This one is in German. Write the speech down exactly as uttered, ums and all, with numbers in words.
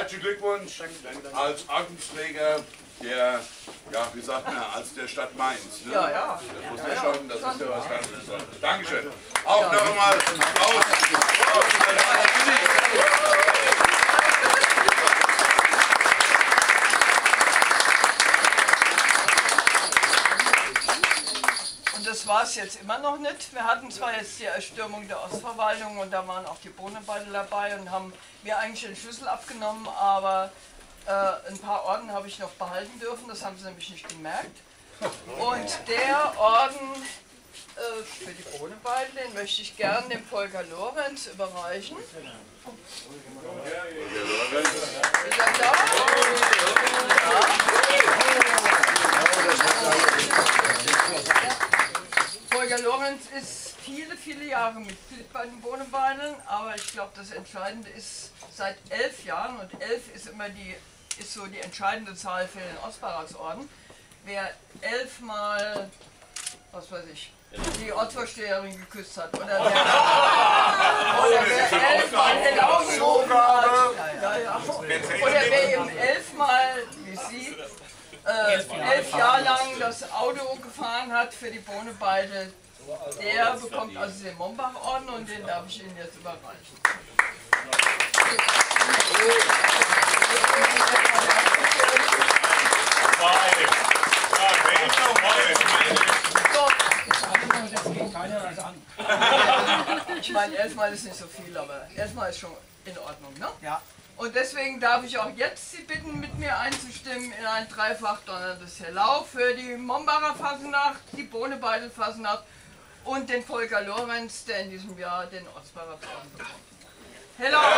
herzlichen Glückwunsch als Ordensträger der, ja, wie sagt man, als der Stadt Mainz. Ne? Ja, ja. Das muss ja, ja ja. schon, das ist ja was ganz Besonderes. Dankeschön. Auch noch einmal Applaus. Und das war es jetzt immer noch nicht. Wir hatten zwar jetzt die Erstürmung der Ostverwaltung und da waren auch die Bohnenbeidel dabei und haben mir eigentlich den Schlüssel abgenommen, aber äh, ein paar Orden habe ich noch behalten dürfen, das haben sie nämlich nicht gemerkt. Und der Orden äh, für die Bohnenbeidel, den möchte ich gern dem Volker Lorenz überreichen. Ist er da? Volker Lorenz ist viele, viele Jahre Mitglied bei den Bohnenbeideln, aber ich glaube, das Entscheidende ist seit elf Jahren, und elf ist immer die, ist so die entscheidende Zahl für den Ostbaraksorden. Wer elfmal, was weiß ich, die Ortsvorsteherin geküsst hat, oder wer, oder wer elfmal den Augen gehoben hat, ja, ja. Oder wer eben elfmal, wie Sie, äh, elf Jahre lang das Auto gefahren hat für die Bohnebeidel, der bekommt also den Mombach-Orden und den darf ich Ihnen jetzt überreichen. Ich meine, elfmal ist nicht so viel, aber elfmal ist schon in Ordnung, ne? Ja. Und deswegen darf ich auch jetzt Sie bitten, mit mir einzustimmen in ein dreifach donnerndes Hello für die Mombacher Fasnacht, die Bohnebeidel Fasnacht und den Volker Lorenz, der in diesem Jahr den Ostbarer Orden bekommt. Hello!